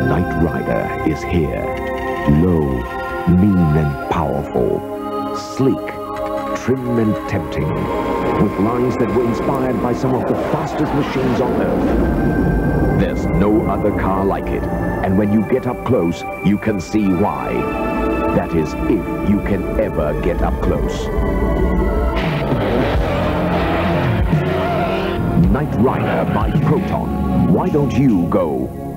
Knight Rider is here. Low, mean and powerful. Sleek, trim and tempting. With lines that were inspired by some of the fastest machines on Earth. There's no other car like it. And when you get up close, you can see why. That is, if you can ever get up close. Knight Rider by Proton. Why don't you go?